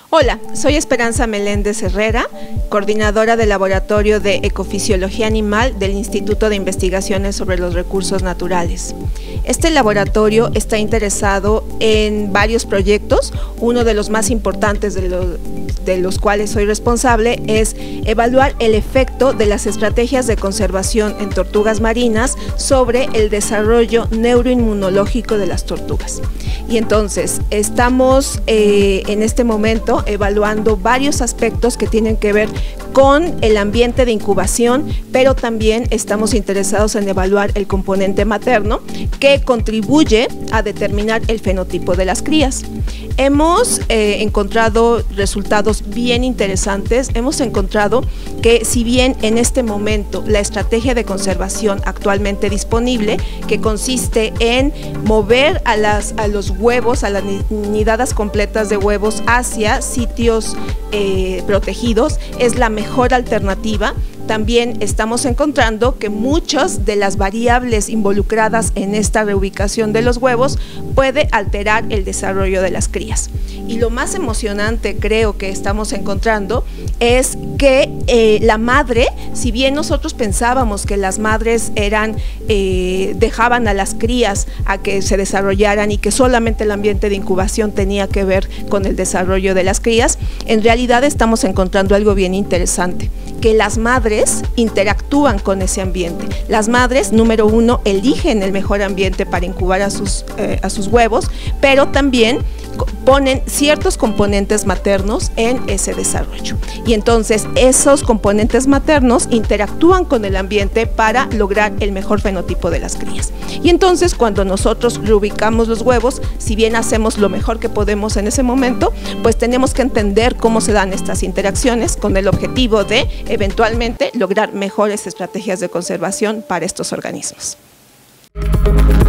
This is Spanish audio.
Hola, soy Esperanza Meléndez Herrera, coordinadora del Laboratorio de Ecofisiología Animal del Instituto de Investigaciones sobre los Recursos Naturales. Este laboratorio está interesado en varios proyectos. Uno de los más importantes de los cuales soy responsable es evaluar el efecto de las estrategias de conservación en tortugas marinas sobre el desarrollo neuroinmunológico de las tortugas. Y entonces estamos en este momento evaluando varios aspectos que tienen que ver con el ambiente de incubación, pero también estamos interesados en evaluar el componente materno que contribuye a determinar el fenotipo de las crías. Hemos encontrado resultados bien interesantes. Hemos encontrado que si bien en este momento la estrategia de conservación actualmente disponible, que consiste en mover a los huevos, a las nidadas completas de huevos hacia sitios protegidos, es la mejor alternativa. También estamos encontrando que muchas de las variables involucradas en esta reubicación de los huevos puede alterar el desarrollo de las crías. Y lo más emocionante creo que estamos encontrando es que la madre, si bien nosotros pensábamos que las madres dejaban a las crías a que se desarrollaran y que solamente el ambiente de incubación tenía que ver con el desarrollo de las crías, en realidad estamos encontrando algo bien interesante, que las madres interactúan con ese ambiente. Las madres, número uno, eligen el mejor ambiente para incubar a sus huevos, pero también ponen ciertos componentes maternos en ese desarrollo. Y entonces esos componentes maternos interactúan con el ambiente para lograr el mejor fenotipo de las crías. Y entonces cuando nosotros reubicamos los huevos, si bien hacemos lo mejor que podemos en ese momento, pues tenemos que entender cómo se dan estas interacciones con el objetivo de eventualmente lograr mejores estrategias de conservación para estos organismos.